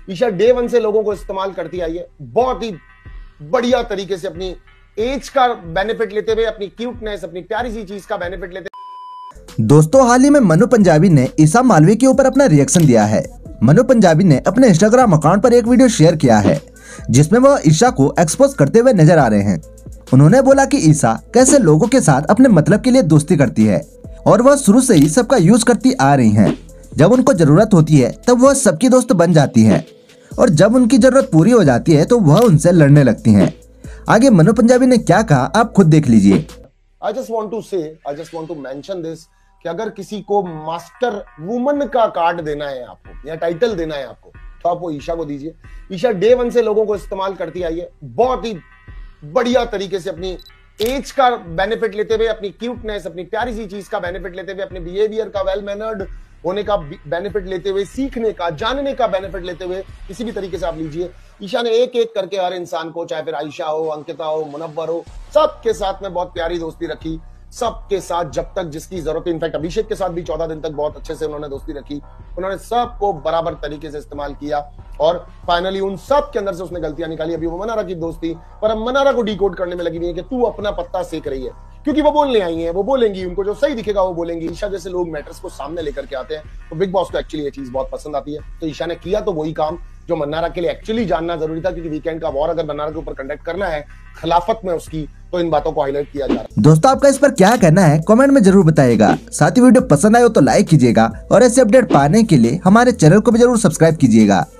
Isha day one से लोगों को इस्तेमाल करती आई है, बहुत ही बढ़िया तरीके से अपनी एज का बेनिफिट लेते हुए, अपनी क्यूटनेस, अपनी प्यारी सी चीज का बेनिफिट लेते हुए। दोस्तों, हाल ही में मनु पंजाबी ने ईशा मालवी के ऊपर अपना रिएक्शन दिया है। मनु पंजाबी ने अपने इंस्टाग्राम अकाउंट पर एक वीडियो शेयर किया है जिसमें वह ईशा को एक्सपोज करते हुए नजर आ रहे हैं। उन्होंने बोला कि ईशा कैसे लोगों के साथ अपने मतलब के लिए दोस्ती करती है और वह शुरू से ही सबका यूज करती आ रही हैं। जब उनको जरूरत होती है तब वह सबकी दोस्त बन जाती है और जब उनकी जरूरत पूरी हो जाती है तो वह उनसे लड़ने लगती हैं। आगे मनु पंजाबी ने क्या कहा आप खुद देख लीजिए। I just want to mention this कि अगर किसी को मास्टर वुमन का कार्ड देना है आपको या टाइटल देना है आपको तो आप वो ईशा को दीजिए। ईशा डे वन से लोगों को इस्तेमाल करती आई है, बहुत ही बढ़िया तरीके से अपनी एज का बेनिफिट लेते हुए, अपनी क्यूटनेस, अपनी प्यारी सी चीज का बेनिफिट लेते हुए, अपने बिहेवियर का, वेल मैनर्ड होने का बेनिफिट लेते हुए, सीखने का, जानने का बेनिफिट लेते हुए, किसी भी तरीके से आप लीजिए। ईशा ने एक एक करके हर इंसान को, चाहे फिर आयशा हो, अंकिता हो, मुनव्वर हो, सबके साथ में बहुत प्यारी दोस्ती रखी। सबके साथ जब तक जिसकी जरूरत है, इनफैक्ट अभिषेक के साथ भी 14 दिन तक बहुत अच्छे से उन्होंने दोस्ती रखी। उन्होंने सबको बराबर तरीके से इस्तेमाल किया और फाइनली उन सब के अंदर से उसने गलतियां निकाली। अभी वो मनारा की दोस्ती पर अब मनारा को डिकोड करने में लगी हुई है कि तू अपना पत्ता सेक रही है, क्योंकि वो बोलने आई है, वो बोलेंगी, उनको जो सही दिखेगा वो बोलेंगी। ईशा जैसे लोग मैटर्स को सामने लेकर के आते हैं तो बिग बॉस को एक्चुअली ये चीज बहुत पसंद आती है। तो ईशा ने किया तो वही काम जो मन्नारा के लिए एक्चुअली जानना जरूरी था, क्योंकि वीकेंड का वॉर अगर मन्नारा के ऊपर कंडक्ट करना है खिलाफत में उसकी, तो इन बातों को हाईलाइट किया जा रहा है। दोस्तों, आपका इस पर क्या कहना है कमेंट में जरूर बताइएगा। साथ ही वीडियो पसंद आए हो तो लाइक कीजिएगा और ऐसे अपडेट पाने के लिए हमारे चैनल को भी जरूर सब्सक्राइब कीजिएगा।